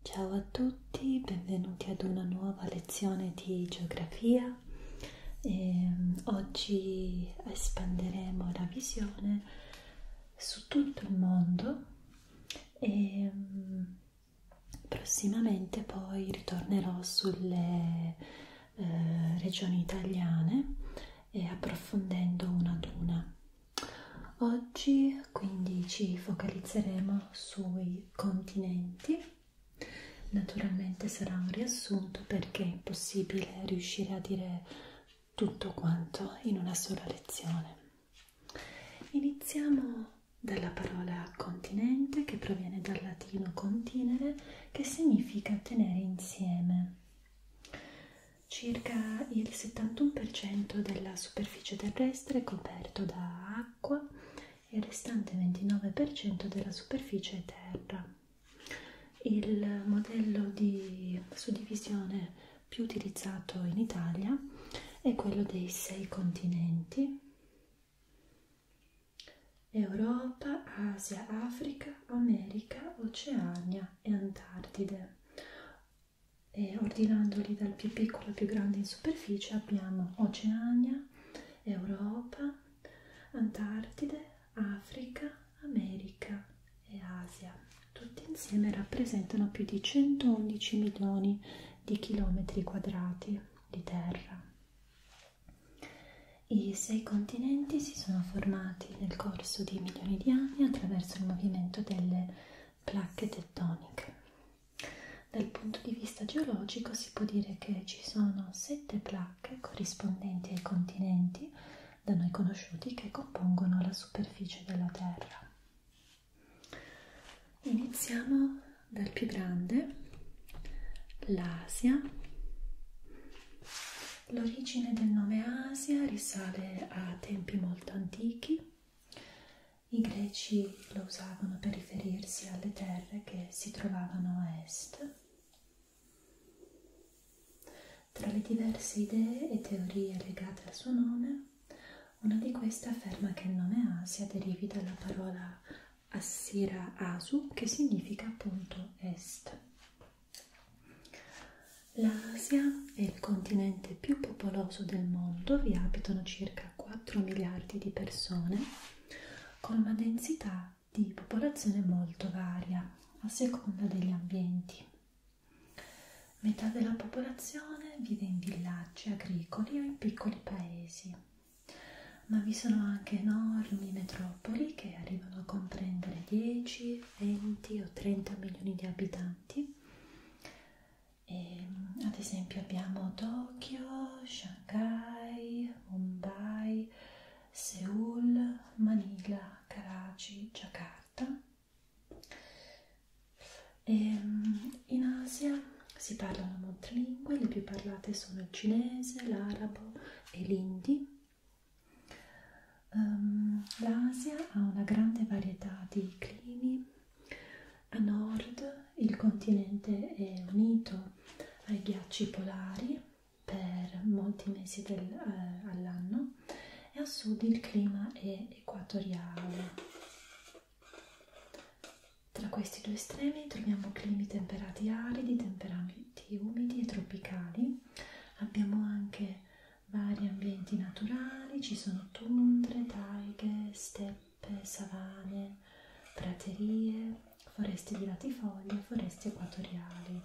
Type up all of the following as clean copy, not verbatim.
Ciao a tutti, benvenuti ad una nuova lezione di geografia. Oggi espanderemo la visione su tutto il mondo e prossimamente poi ritornerò sulle regioni italiane e approfondendo una ad una. Oggi quindi ci focalizzeremo sui continenti. Naturalmente sarà un riassunto perché è impossibile riuscire a dire tutto quanto in una sola lezione. Iniziamo dalla parola continente, che proviene dal latino continere, che significa tenere insieme. Circa il 71% della superficie terrestre è coperto da acqua e il restante 29% della superficie è terra. Il modello di suddivisione più utilizzato in Italia è quello dei 6 continenti: Europa, Asia, Africa, America, Oceania e Antartide. E ordinandoli dal più piccolo al più grande in superficie abbiamo Oceania, Europa, Antartide, Africa, America e Asia. Tutti insieme rappresentano più di 111 milioni di chilometri quadrati di terra. I 6 continenti si sono formati nel corso di milioni di anni attraverso il movimento delle placche tettoniche. Dal punto di vista geologico si può dire che ci sono 7 placche corrispondenti ai continenti da noi conosciuti che compongono la superficie della Terra. Iniziamo dal più grande, l'Asia. L'origine del nome Asia risale a tempi molto antichi. I greci lo usavano per riferirsi alle terre che si trovavano a est. Tra le diverse idee e teorie legate al suo nome, una di queste afferma che il nome Asia derivi dalla parola Assira Asu, che significa appunto est. L'Asia è il continente più popoloso del mondo, vi abitano circa 4 miliardi di persone, con una densità di popolazione molto varia, a seconda degli ambienti. Metà della popolazione vive in villaggi agricoli o in piccoli paesi, ma vi sono anche enormi metropoli che arrivano a comprendere 10, 20 o 30 milioni di abitanti. Ad esempio abbiamo Tokyo, Shanghai, Mumbai, Seoul, Manila, Karachi, Giacarta. In Asia si parlano molte lingue, le più parlate sono il cinese, l'arabo e l'indi. L'Asia ha una grande varietà di climi. A nord il continente è unito ai ghiacci polari per molti mesi all'anno e a sud il clima è equatoriale. Tra questi due estremi troviamo climi temperati aridi, temperati umidi e tropicali. Abbiamo anche vari ambienti naturali, ci sono tundre, taighe, steppe, savane, praterie, foreste di latifoglie e foreste equatoriali.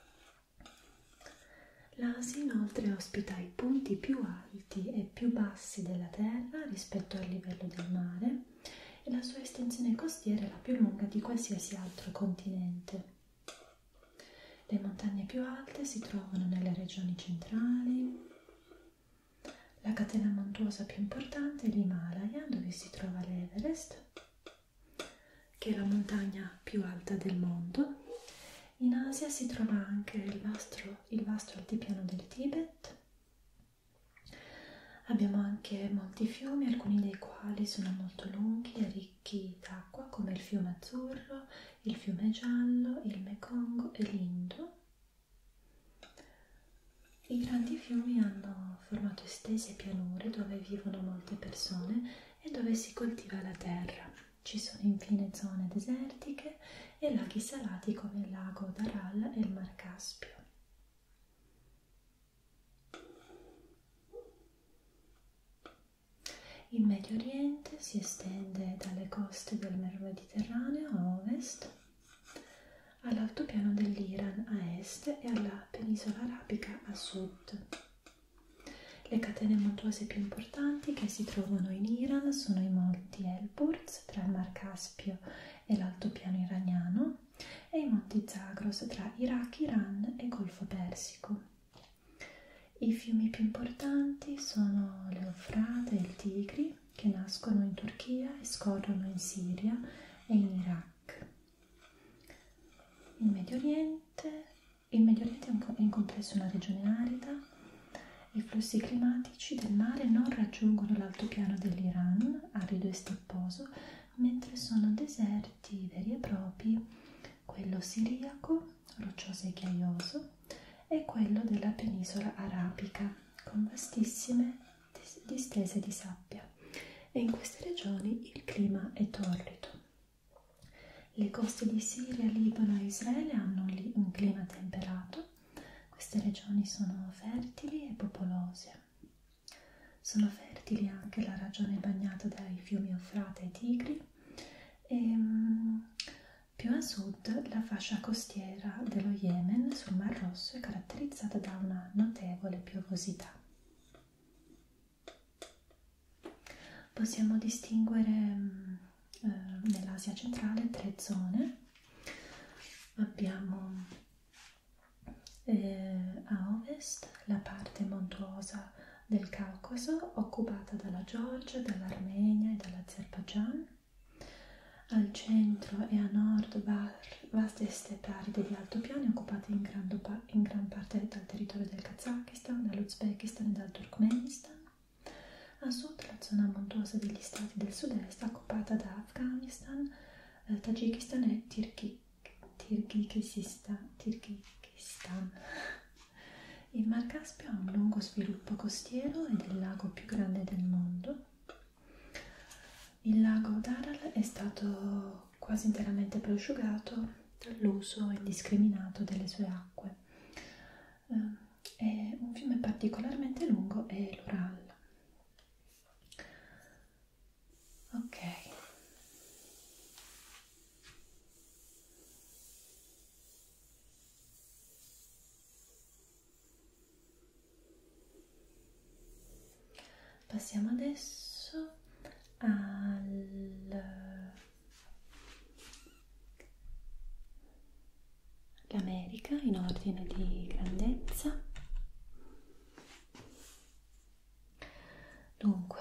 L'Asia inoltre ospita i punti più alti e più bassi della Terra rispetto al livello del mare e la sua estensione costiera è la più lunga di qualsiasi altro continente. Le montagne più alte si trovano nelle regioni centrali. La catena montuosa più importante è l'Himalaya, dove si trova l'Everest, che è la montagna più alta del mondo. In Asia si trova anche il vasto altipiano del Tibet. Abbiamo anche molti fiumi, alcuni dei quali sono molto lunghi e ricchi d'acqua, come il fiume Azzurro, il fiume Giallo, il Mekong e l'Indo. I grandi fiumi hanno formato estese pianure dove vivono molte persone e dove si coltiva la terra. Ci sono infine zone desertiche e laghi salati come il lago d'Aral e il Mar Caspio. Il Medio Oriente si estende dalle coste del Mar Mediterraneo a ovest, all'altopiano dell'Iran a est e alla penisola arabica a sud. Le catene montuose più importanti che si trovano in Iran sono i monti Elburz tra il Mar Caspio e l'altopiano iraniano e i monti Zagros tra Iraq, Iran e Golfo Persico. I fiumi più importanti sono l'Eufrate e il Tigri, che nascono in Turchia e scorrono in Siria e in Iraq. Il Medio Oriente è in complesso una regione arida. I flussi climatici del mare non raggiungono l'altopiano dell'Iran, arido e stepposo, mentre sono deserti veri e propri, quello siriaco, roccioso e ghiaioso, e quello della penisola arabica, con vastissime distese di sabbia, e in queste regioni il clima è torrido. Le coste di Siria, Libano e Israele hanno un clima temperato. Queste regioni sono fertili e popolose. Sono fertili anche la regione bagnata dai fiumi Eufrate e Tigri e più a sud la fascia costiera dello Yemen sul Mar Rosso è caratterizzata da una notevole piovosità. Possiamo distinguere nell'Asia centrale 3 zone. Abbiamo a ovest la parte montuosa del Caucaso, occupata dalla Georgia, dall'Armenia e dall'Azerbaigian. Al centro e a nord vaste steppe aride di altopiani occupate in gran parte dal territorio del Kazakistan, dall'Uzbekistan e dal Turkmenistan. A sud la zona montuosa degli stati del sud-est occupata da Afghanistan, Tagikistan e Kirghizistan. Il Mar Caspio ha un lungo sviluppo costiero ed è il lago più grande del mondo. Il lago d'Aral è stato quasi interamente prosciugato dall'uso indiscriminato delle sue acque. E un fiume particolarmente lungo è l'Ural. Ok. Passiamo adesso all'America in ordine di grandezza. Dunque,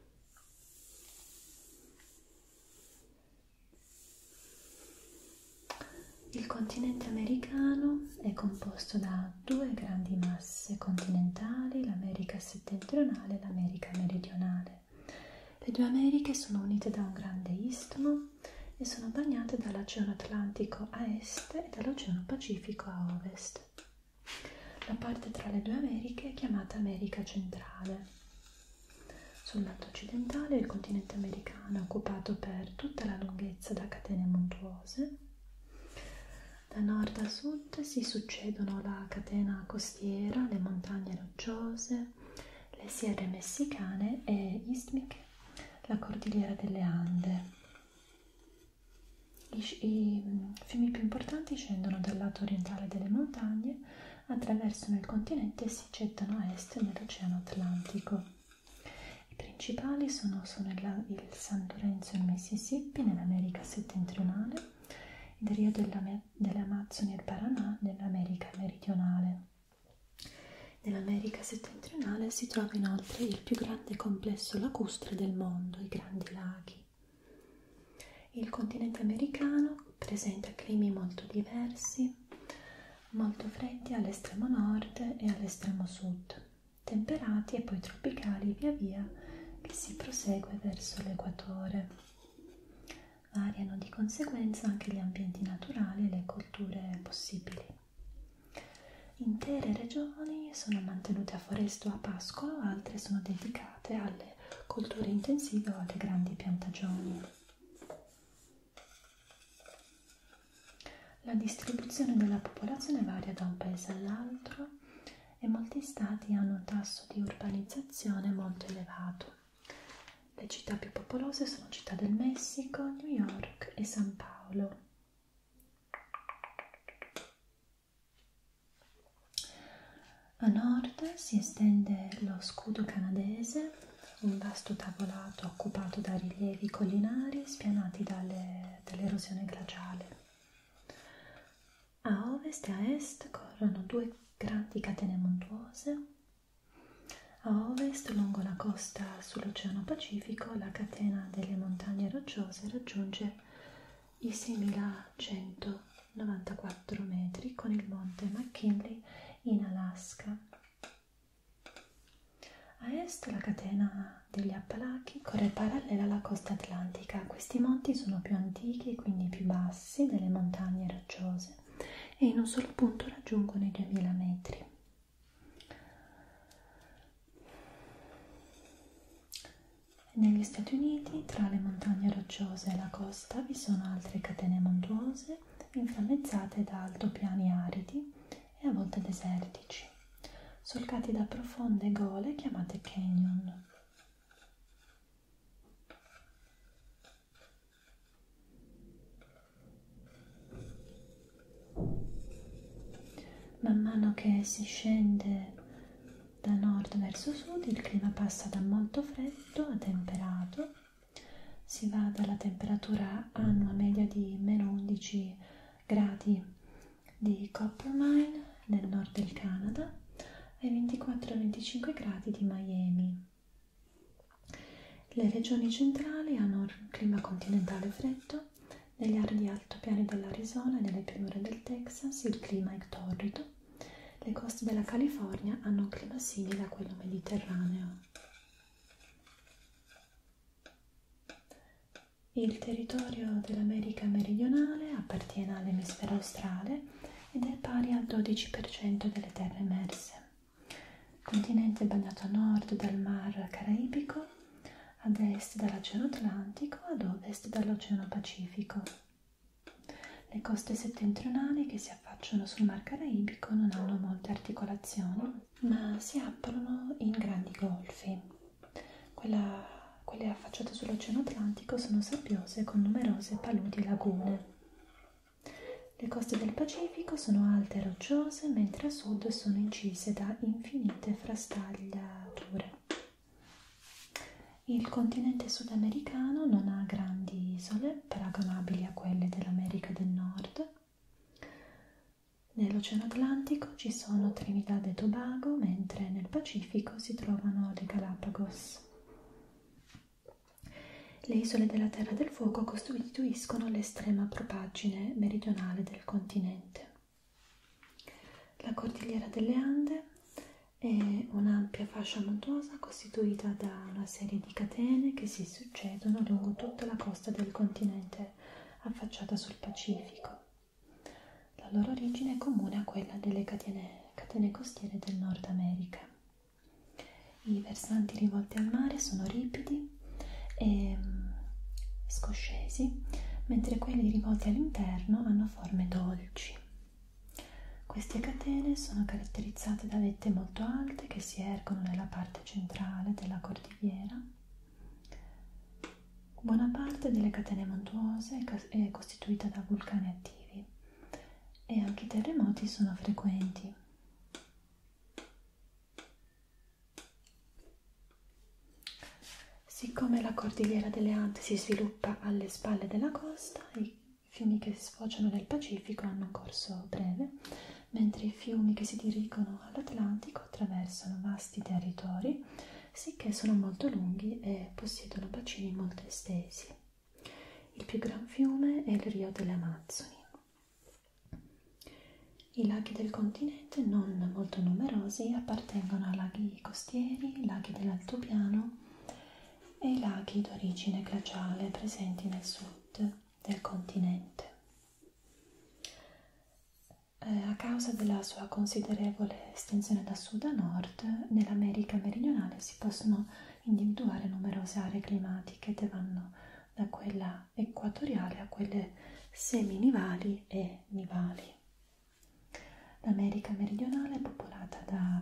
il continente americano è composto da 2 grandi masse continentali, l'America settentrionale e l'America meridionale. Le 2 Americhe sono unite da un grande istmo e sono bagnate dall'Oceano Atlantico a est e dall'Oceano Pacifico a ovest. La parte tra le 2 Americhe è chiamata America centrale. Sul lato occidentale il continente americano è occupato per tutta la lunghezza da catene montuose. Da nord a sud si succedono la catena costiera, le montagne rocciose, le sierre messicane e istmiche, la cordigliera delle Ande. I fiumi più importanti scendono dal lato orientale delle montagne, attraversano il continente e si gettano a est nell'Oceano Atlantico. I principali sono il San Lorenzo e il Mississippi nell'America settentrionale, il Rio delle Amazzoni e il Paranà nell'America meridionale. Nell'America settentrionale si trova inoltre il più grande complesso lacustre del mondo, i Grandi Laghi. Il continente americano presenta climi molto diversi, molto freddi all'estremo nord e all'estremo sud, temperati e poi tropicali via via che si prosegue verso l'equatore. Variano di conseguenza anche gli ambienti naturali e le colture possibili. Intere regioni sono mantenute a foresta o a pascolo, altre sono dedicate alle colture intensive o alle grandi piantagioni. La distribuzione della popolazione varia da un paese all'altro e molti stati hanno un tasso di urbanizzazione molto elevato. Le città più popolose sono Città del Messico, New York e San Paolo. A nord si estende lo scudo canadese, un vasto tavolato occupato da rilievi collinari spianati dall'erosione glaciale. A ovest e a est corrono due grandi catene montuose. A ovest, lungo la costa sull'Oceano Pacifico, la catena delle montagne rocciose raggiunge i 6.194 metri con il monte McKinley in Alaska. A est la catena degli Appalachi corre parallela alla costa atlantica. Questi monti sono più antichi e quindi più bassi delle montagne rocciose e in un solo punto raggiungono i 2000 metri. Negli Stati Uniti, tra le montagne rocciose e la costa, vi sono altre catene montuose inframmezzate da altopiani aridi e a volte desertici, solcati da profonde gole chiamate canyon. Man mano che si scende da nord verso sud, il clima passa da molto freddo a temperato. Si va dalla temperatura annua media di meno 11 gradi di Coppermine nel nord del Canada ai 24-25 gradi di Miami. Le regioni centrali hanno un clima continentale freddo. Negli aridi altopiani dell'Arizona e nelle pianure del Texas il clima è torrido. Le coste della California hanno un clima simile a quello mediterraneo. Il territorio dell'America meridionale appartiene all'emisfero australe ed è pari al 12% delle terre emerse. Il continente è bagnato a nord dal Mar Caraibico, ad est dall'Oceano Atlantico, ad ovest dall'Oceano Pacifico. Le coste settentrionali che si affacciano sul Mar Caraibico non hanno molte articolazioni, ma si aprono in grandi golfi. Quelle affacciate sull'Oceano Atlantico sono sabbiose con numerose paludi e lagune. Le coste del Pacifico sono alte e rocciose, mentre a sud sono incise da infinite frastagliature. Il continente sudamericano non ha grandi isole paragonabili a quelle dell'America del Nord. Nell'Oceano Atlantico ci sono Trinidad e Tobago, mentre nel Pacifico si trovano le Galapagos. Le isole della Terra del Fuoco costituiscono l'estrema propaggine meridionale del continente. La Cordigliera delle Ande è un'ampia fascia montuosa costituita da una serie di catene che si succedono lungo tutta la costa del continente affacciata sul Pacifico. La loro origine è comune a quella delle catene costiere del Nord America. I versanti rivolti al mare sono ripidi e scoscesi, mentre quelli rivolti all'interno hanno forme dolci. Queste catene sono caratterizzate da vette molto alte che si ergono nella parte centrale della cordigliera. Buona parte delle catene montuose è costituita da vulcani attivi e anche i terremoti sono frequenti. Siccome la Cordigliera delle Ande si sviluppa alle spalle della costa, i fiumi che sfociano nel Pacifico hanno un corso breve, mentre i fiumi che si dirigono all'Atlantico attraversano vasti territori, sicché sono molto lunghi e possiedono bacini molto estesi. Il più gran fiume è il Rio delle Amazzoni. I laghi del continente, non molto numerosi, appartengono a laghi costieri, laghi dell'altopiano e i laghi d'origine glaciale presenti nel sud del continente. A causa della sua considerevole estensione da sud a nord, nell'America meridionale si possono individuare numerose aree climatiche che vanno da quella equatoriale a quelle seminivali e nivali. L'America meridionale è popolata da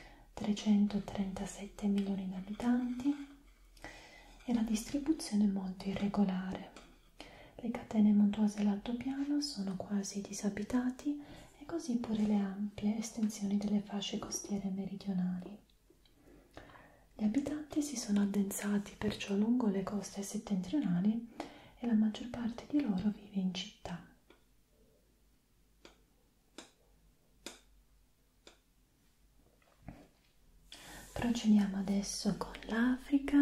337 milioni di abitanti e la distribuzione è molto irregolare. Le catene montuose dell'altopiano sono quasi disabitati e così pure le ampie estensioni delle fasce costiere meridionali. Gli abitanti si sono addensati perciò lungo le coste settentrionali e la maggior parte di loro vive in città. Procediamo adesso con l'Africa.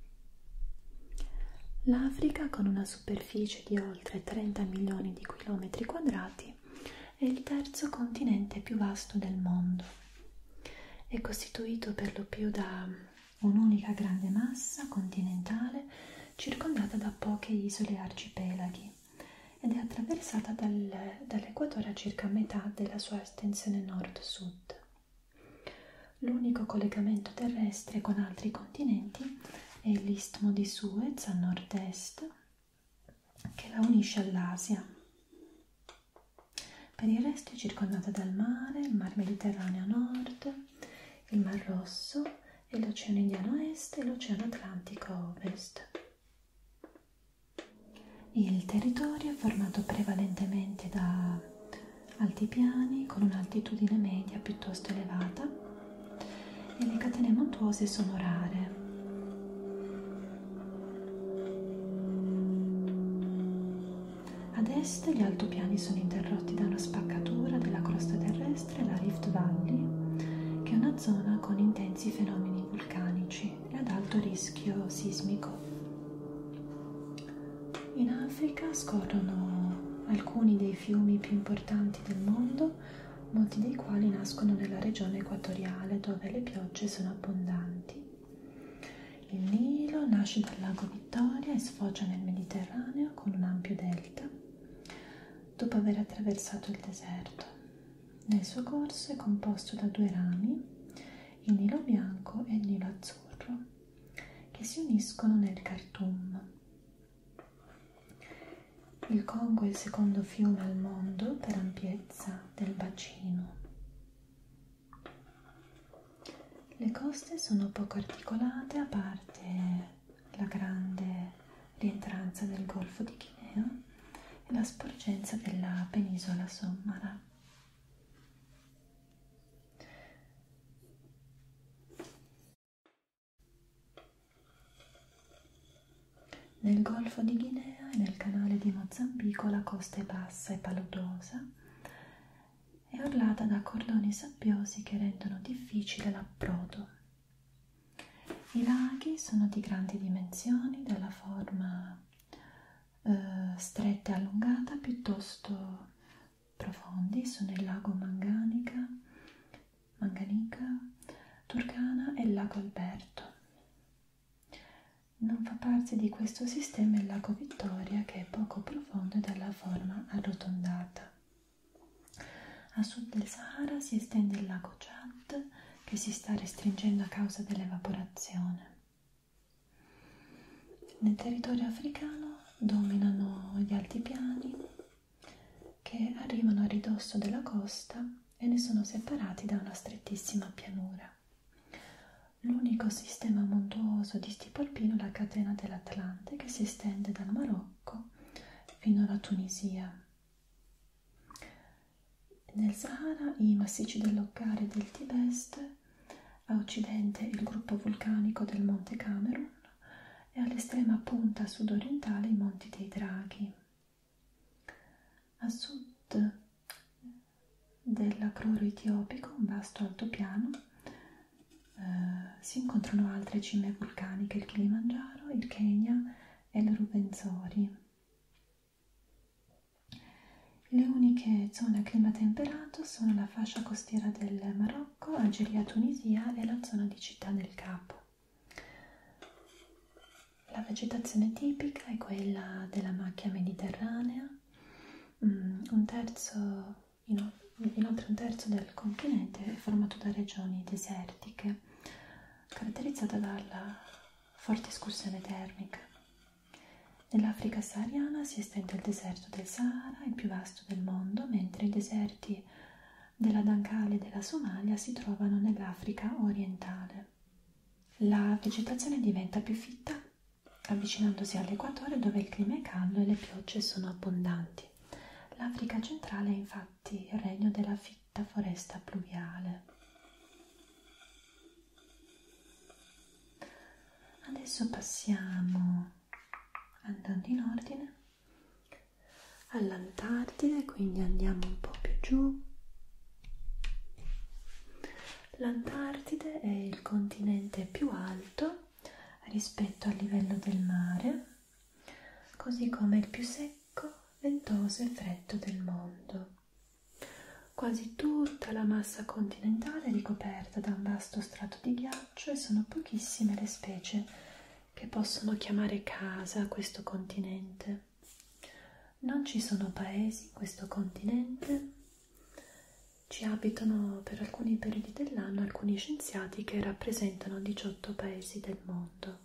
L'Africa, con una superficie di oltre 30 milioni di chilometri quadrati, è il terzo continente più vasto del mondo. È costituito per lo più da un'unica grande massa continentale circondata da poche isole e arcipelaghi ed è attraversata dall'equatore a circa metà della sua estensione nord-sud. L'unico collegamento terrestre con altri continenti è l'Istmo di Suez a nord-est, che la unisce all'Asia. Per il resto è circondata dal mare, il Mar Mediterraneo a nord, il Mar Rosso e l'Oceano Indiano a est e l'Oceano Atlantico a ovest. Il territorio è formato prevalentemente da altipiani con un'altitudine media piuttosto elevata e le catene montuose sono rare. Ad est gli altopiani sono interrotti da una spaccatura della crosta terrestre, la Rift Valley, che è una zona con intensi fenomeni vulcanici e ad alto rischio sismico. In Africa scorrono alcuni dei fiumi più importanti del mondo, molti dei quali nascono nella regione equatoriale dove le piogge sono abbondanti. Il Nilo nasce dal lago Vittoria e sfocia nel Mediterraneo con un ampio delta, dopo aver attraversato il deserto. Nel suo corso è composto da due rami, il Nilo Bianco e il Nilo Azzurro, che si uniscono nel Khartoum. Il Congo è il secondo fiume al mondo per ampiezza del bacino. Le coste sono poco articolate, a parte la grande rientranza del Golfo di Guinea e la sporgenza della penisola sommara. Nel Golfo di Guinea e nel canale di Mozambico la costa è bassa e paludosa e orlata da cordoni sabbiosi che rendono difficile l'approdo. I laghi sono di grandi dimensioni, dalla forma stretta e allungata, piuttosto profondi. Sono il lago Manganica, Turkana e il lago Alberto. Non fa parte di questo sistema il lago Vittoria, che è poco profondo e dalla forma arrotondata. A sud del Sahara si estende il lago Chad, che si sta restringendo a causa dell'evaporazione. Nel territorio africano dominano gli altipiani che arrivano a ridosso della costa e ne sono separati da una strettissima pianura. L'unico sistema montuoso di tipo alpino è la catena dell'Atlante, che si estende dal Marocco fino alla Tunisia. Nel Sahara i massicci dell'Occare e del Tibest, a occidente il gruppo vulcanico del Monte Camerun e all'estrema punta sudorientale i Monti dei Draghi. A sud dell'Acroro etiopico, un vasto altopiano, si incontrano altre cime vulcaniche, il Kilimangiaro, il Kenya e il Ruwenzori. Le uniche zone a clima temperato sono la fascia costiera del Marocco, Algeria, Tunisia e la zona di Città del Capo. La vegetazione tipica è quella della macchia mediterranea. Inoltre un terzo del continente è formato da regioni desertiche, caratterizzata dalla forte escursione termica. Nell'Africa sahariana si estende il deserto del Sahara, il più vasto del mondo, mentre i deserti della Dankali e della Somalia si trovano nell'Africa orientale. La vegetazione diventa più fitta avvicinandosi all'equatore, dove il clima è caldo e le piogge sono abbondanti. L'Africa centrale è infatti il regno della fitta foresta pluviale. Adesso passiamo, andando in ordine, all'Antartide, quindi andiamo un po' più giù. L'Antartide è il continente più alto rispetto al livello del mare, così come il più secco, ventoso e freddo del mondo. Quasi tutta la massa continentale è ricoperta da un vasto strato di ghiaccio e sono pochissime le specie che possono chiamare casa questo continente. Non ci sono paesi in questo continente. Ci abitano per alcuni periodi dell'anno alcuni scienziati che rappresentano 18 paesi del mondo.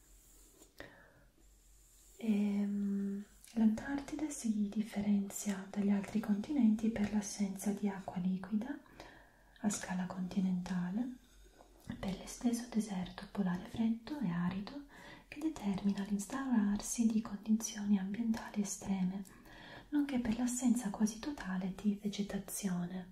L'Antartide si differenzia dagli altri continenti per l'assenza di acqua liquida a scala continentale, per l'esteso deserto polare freddo e arido che determina l'instaurarsi di condizioni ambientali estreme, nonché per l'assenza quasi totale di vegetazione.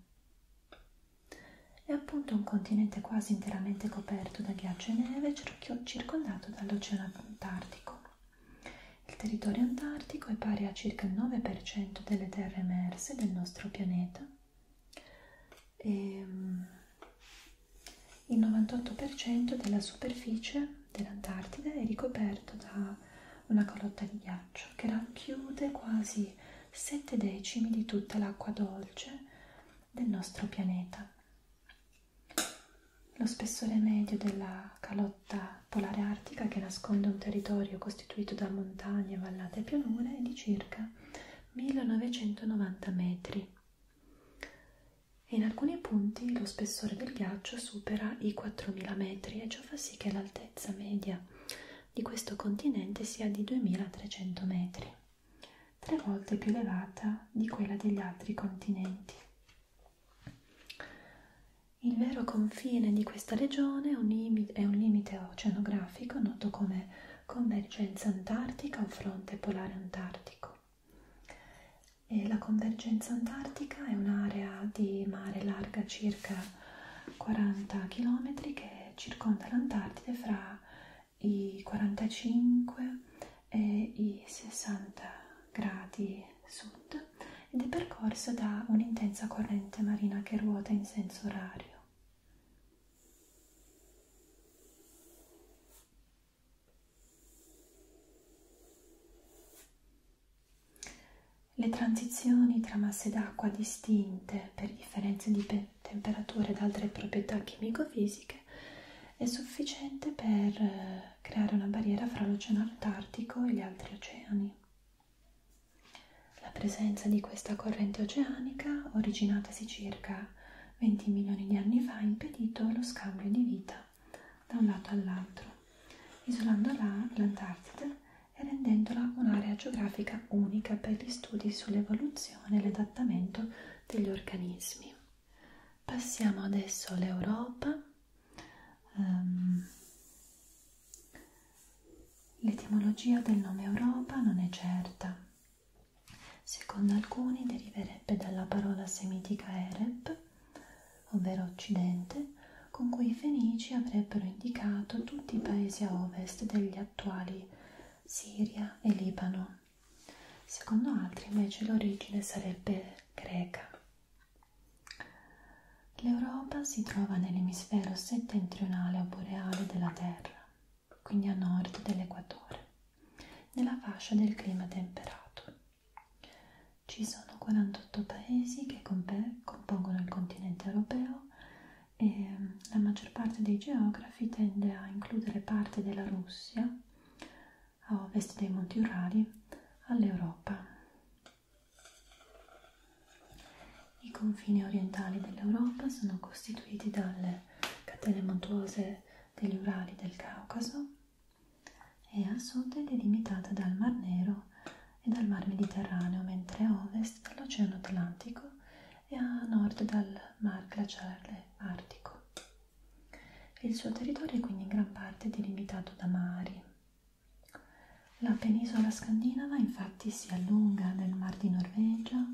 È appunto un continente quasi interamente coperto da ghiaccio e neve, circondato dall'Oceano Antartico. Il territorio antartico è pari a circa il 9% delle terre emerse del nostro pianeta e il 98% della superficie dell'Antartide è ricoperto da una calotta di ghiaccio che racchiude quasi 7 decimi di tutta l'acqua dolce del nostro pianeta. Lo spessore medio della calotta polare artica, che nasconde un territorio costituito da montagne, vallate e pianure, è di circa 1990 metri. E in alcuni punti lo spessore del ghiaccio supera i 4000 metri e ciò fa sì che l'altezza media di questo continente sia di 2300 metri, 3 volte più elevata di quella degli altri continenti. Il vero confine di questa regione è un limite oceanografico noto come convergenza antartica o fronte polare antartico. E la convergenza antartica è un'area di mare larga circa 40 km che circonda l'Antartide fra i 45 e i 60 gradi sud ed è percorsa da un'intensa corrente marina che ruota in senso orario. Le transizioni tra masse d'acqua distinte per differenze di temperatura ed altre proprietà chimico-fisiche è sufficiente per creare una barriera fra l'Oceano Antartico e gli altri oceani. La presenza di questa corrente oceanica, originatasi circa 20 milioni di anni fa, ha impedito lo scambio di vita da un lato all'altro, isolando l'Antartide e rendendola un'area geografica unica per gli studi sull'evoluzione e l'adattamento degli organismi. Passiamo adesso all'Europa. L'etimologia del nome Europa non è certa. Secondo alcuni deriverebbe dalla parola semitica Ereb, ovvero Occidente, con cui i Fenici avrebbero indicato tutti i paesi a ovest degli attuali Siria e Libano. Secondo altri invece l'origine sarebbe greca. L'Europa si trova nell'emisfero settentrionale o boreale della Terra, quindi a nord dell'equatore, nella fascia del clima temperato. Ci sono 48 paesi che compongono il continente europeo e la maggior parte dei geografi tende a includere parte della Russia a ovest dei Monti Urali all'Europa. I confini orientali dell'Europa sono costituiti dalle catene montuose degli Urali del Caucaso e a sud è delimitata dal Mar Nero e dal Mar Mediterraneo, mentre a ovest dall'Oceano Atlantico e a nord dal Mar Glaciale Artico. Il suo territorio è quindi in gran parte delimitato da mari. La penisola scandinava infatti si allunga nel Mar di Norvegia,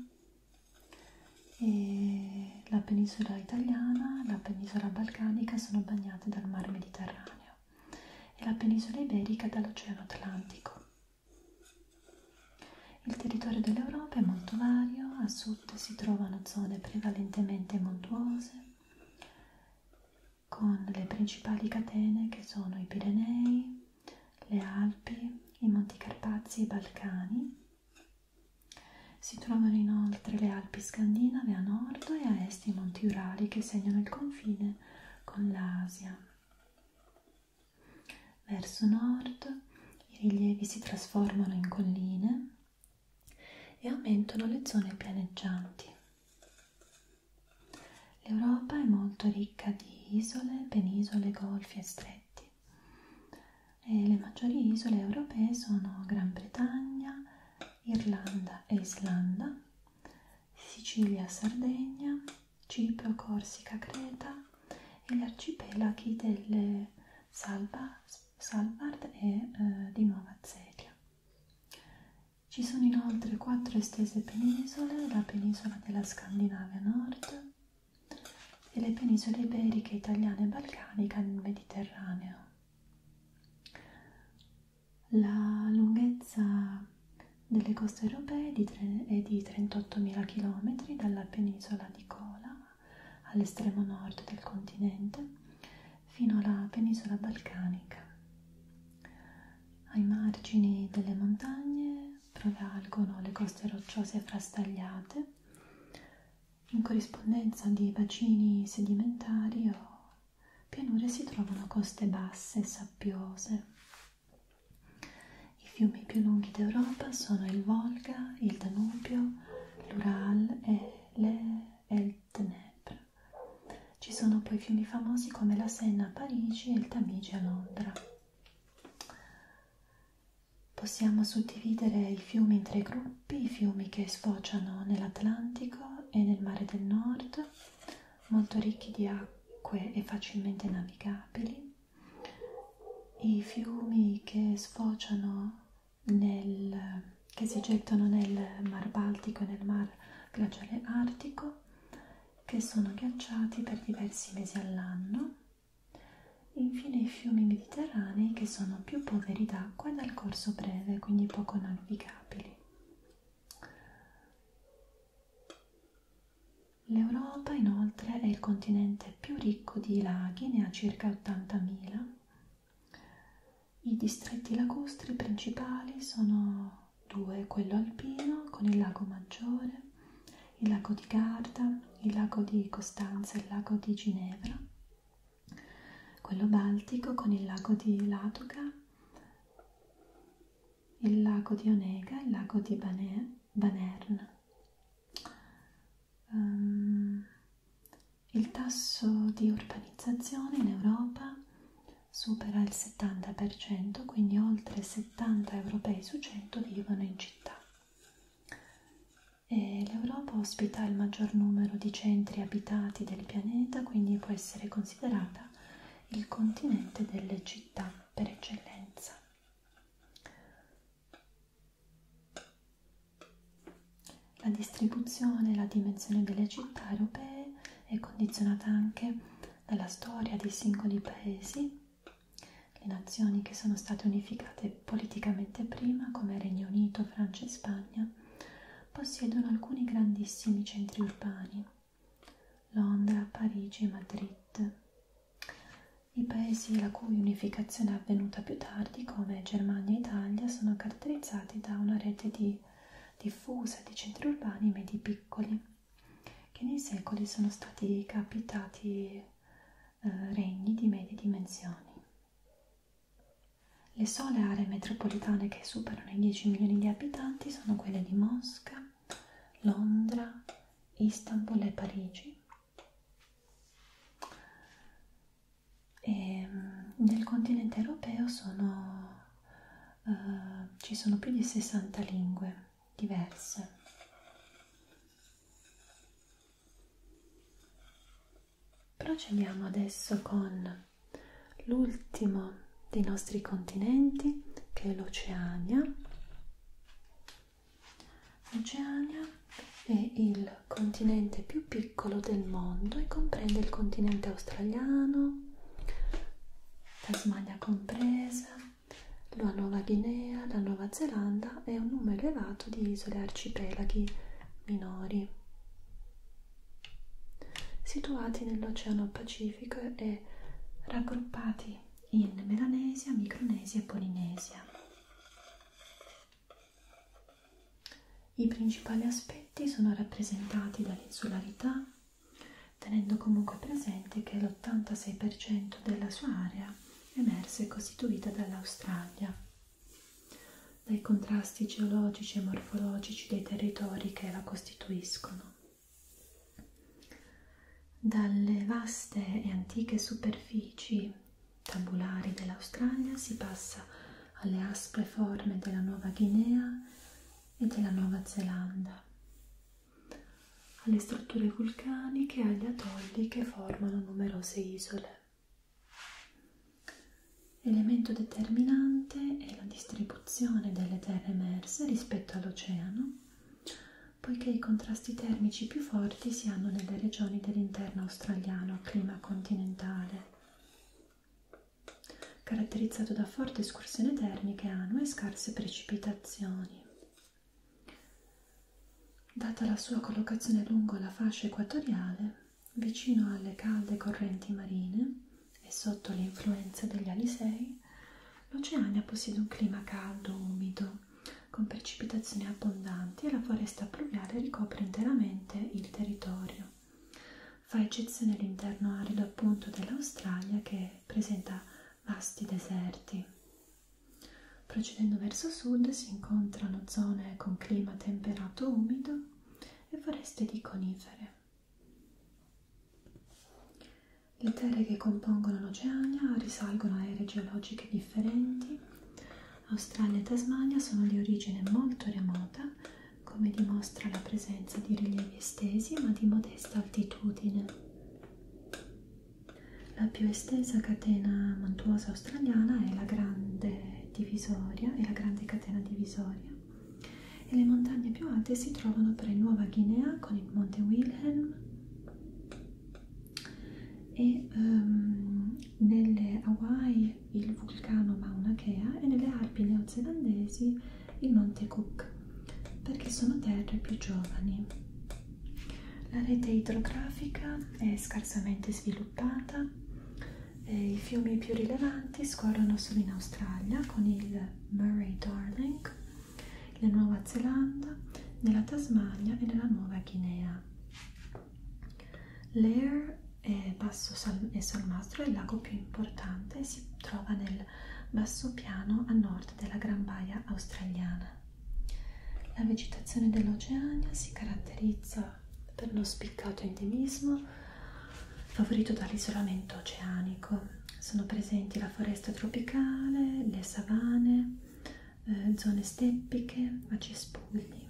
e la penisola italiana, la penisola balcanica sono bagnate dal Mar Mediterraneo e la penisola iberica dall'Oceano Atlantico. Il territorio dell'Europa è molto vario, a sud si trovano zone prevalentemente montuose, con le principali catene che sono i Pirenei, le Alpi, i Monti Carpazi e i Balcani. Si trovano inoltre le Alpi scandinave a nord e a est i Monti Urali che segnano il confine con l'Asia. Verso nord i rilievi si trasformano in colline e aumentano le zone pianeggianti. L'Europa è molto ricca di isole, penisole, golfi e stretti. E le maggiori isole europee sono Gran Bretagna, Irlanda e Islanda, Sicilia, Sardegna, Cipro, Corsica, Creta e gli arcipelaghi delle Svalbard e di Nuova Zelia. Ci sono inoltre 4 estese penisole, la penisola della Scandinavia a nord e le penisole iberiche, italiane e balcanica nel Mediterraneo. La lunghezza delle coste europee è di 38.000 km dalla penisola di Kola all'estremo nord del continente fino alla penisola balcanica. Ai margini delle montagne prevalgono le coste rocciose frastagliate in corrispondenza di bacini sedimentari o pianure si trovano coste basse e sabbiose. I fiumi più lunghi d'Europa sono il Volga, il Danubio, l'Ural e il Dnepr. Ci sono poi fiumi famosi come la Senna a Parigi e il Tamigi a Londra. Possiamo suddividere i fiumi in 3 gruppi: i fiumi che sfociano nell'Atlantico e nel Mare del Nord, molto ricchi di acque e facilmente navigabili; i fiumi che sfociano che si gettano nel Mar Baltico e nel Mar Glaciale Artico, che sono ghiacciati per diversi mesi all'anno; infine i fiumi mediterranei, che sono più poveri d'acqua e dal corso breve, quindi poco navigabili. L'Europa inoltre è il continente più ricco di laghi, ne ha circa 80.000. I distretti lacustri principali sono 2, quello alpino con il lago Maggiore, il lago di Garda, il lago di Costanza e il lago di Ginevra; quello baltico con il lago di Ladoga, il lago di Onega e il lago di Banern. Il tasso di urbanizzazione in Europa supera il 70%, quindi oltre 70 europei su 100 vivono in città. E l'Europa ospita il maggior numero di centri abitati del pianeta, quindi può essere considerata il continente delle città per eccellenza. La distribuzione e la dimensione delle città europee è condizionata anche dalla storia dei singoli paesi. Le nazioni che sono state unificate politicamente prima, come Regno Unito, Francia e Spagna, possiedono alcuni grandissimi centri urbani: Londra, Parigi e Madrid. I paesi la cui unificazione è avvenuta più tardi, come Germania e Italia, sono caratterizzati da una rete diffusa di centri urbani medi piccoli, che nei secoli sono stati capitati regni di medie dimensioni. Le sole aree metropolitane che superano i 10 milioni di abitanti sono quelle di Mosca, Londra, Istanbul e Parigi. E nel continente europeo sono ci sono più di 60 lingue diverse. Procediamo adesso con l'ultimo dei nostri continenti, che è l'Oceania. L'Oceania è il continente più piccolo del mondo e comprende il continente australiano, Tasmania compresa, la Nuova Guinea, la Nuova Zelanda e un numero elevato di isole e arcipelaghi minori, situati nell'Oceano Pacifico e raggruppati in Melanesia, Micronesia e Polinesia. I principali aspetti sono rappresentati dall'insularità, tenendo comunque presente che l'86% della sua area emersa è costituita dall'Australia, dai contrasti geologici e morfologici dei territori che la costituiscono. Dalle vaste e antiche superfici tabulari dell'Australia si passa alle aspre forme della Nuova Guinea e della Nuova Zelanda, alle strutture vulcaniche e agli atolli che formano numerose isole. Elemento determinante è la distribuzione delle terre emerse rispetto all'oceano, poiché i contrasti termici più forti si hanno nelle regioni dell'interno australiano a clima continentale, caratterizzato da forti escursioni termiche annue e scarse precipitazioni. Data la sua collocazione lungo la fascia equatoriale, vicino alle calde correnti marine e sotto l'influenza degli alisei, l'Oceania possiede un clima caldo, umido, con precipitazioni abbondanti, e la foresta pluviale ricopre interamente il territorio. Fa eccezione l'interno arido appunto dell'Australia, che presenta vasti deserti. Procedendo verso sud si incontrano zone con clima temperato umido e foreste di conifere. Le terre che compongono l'Oceania risalgono a ere geologiche differenti. Australia e Tasmania sono di origine molto remota, come dimostra la presenza di rilievi estesi ma di modesta altitudine. La più estesa catena montuosa australiana è la Grande catena divisoria, e le montagne più alte si trovano per in Nuova Guinea con il monte Wilhelm e nelle Hawaii il vulcano Mauna Kea, e nelle Alpi neozelandesi il monte Cook, perché sono terre più giovani. La rete idrografica è scarsamente sviluppata e i fiumi più rilevanti scorrono solo in Australia, con il Murray-Darling, la Nuova Zelanda, nella Tasmania e nella Nuova Guinea. L'Ayr e Salmastro è il lago più importante e si trova nel basso piano a nord della Gran Baia australiana. La vegetazione dell'Oceania si caratterizza per uno spiccato endemismo favorito dall'isolamento oceanico. Sono presenti la foresta tropicale, le savane, zone steppiche a cespugli.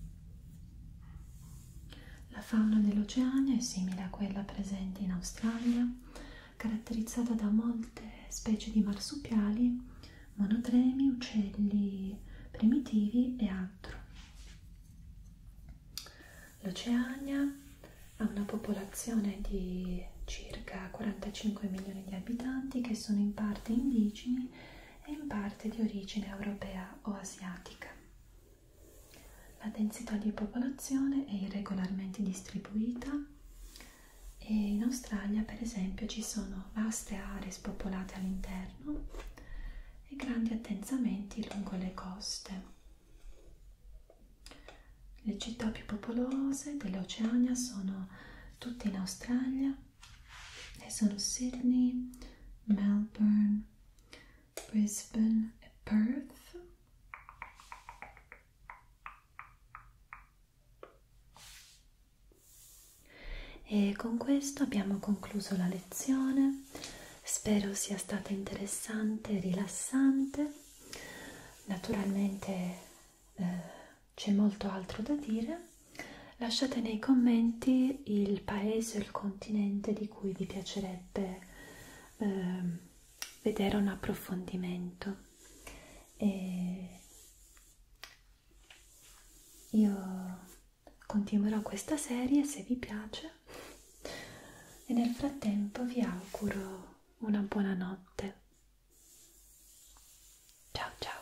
La fauna dell'Oceania è simile a quella presente in Australia, caratterizzata da molte specie di marsupiali, monotremi, uccelli primitivi e altro. L'Oceania ha una popolazione di circa 45 milioni di abitanti, che sono in parte indigeni e in parte di origine europea o asiatica. La densità di popolazione è irregolarmente distribuita e in Australia, per esempio, ci sono vaste aree spopolate all'interno e grandi attensamenti lungo le coste. Le città più popolose dell'Oceania sono tutte in Australia e sono Sydney, Melbourne, Brisbane e Perth. E con questo abbiamo concluso la lezione. Spero sia stata interessante e rilassante. Naturalmente c'è molto altro da dire. Lasciate nei commenti il paese o il continente di cui vi piacerebbe vedere un approfondimento. E io continuerò questa serie se vi piace e nel frattempo vi auguro una buona notte. Ciao ciao.